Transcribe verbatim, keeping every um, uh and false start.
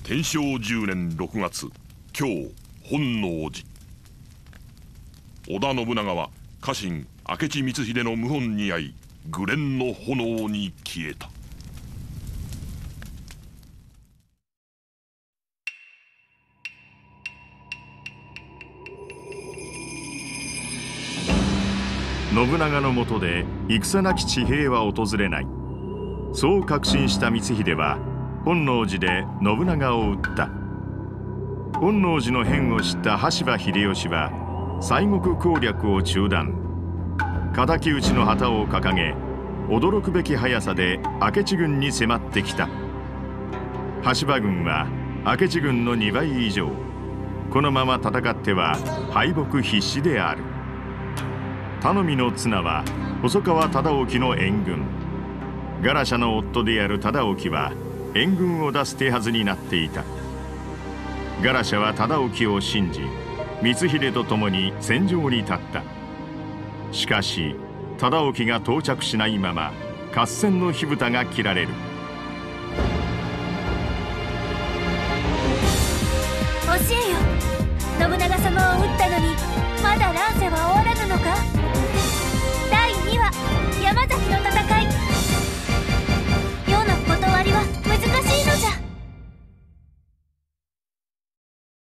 天正じゅうねんろくがつ、今日本能寺。織田信長は家臣明智光秀の謀反に遭い、紅蓮の炎に消えた。 信長の下で戦なき地平は訪れない。そう確信した光秀は本能寺で信長を討った。本能寺の変を知った羽柴秀吉は西国攻略を中断。敵討ちの旗を掲げ、驚くべき速さで明智軍に迫ってきた。羽柴軍は明智軍のにばい以上。このまま戦っては敗北必至である。頼みの綱は細川忠興の援軍。ガラシャの夫である忠興は援軍を出す手はずになっていた。ガラシャは忠興を信じ、光秀と共に戦場に立った。しかし忠興が到着しないまま合戦の火蓋が切られる。 教えよ、信長様を討ったのにまだ乱世は終わ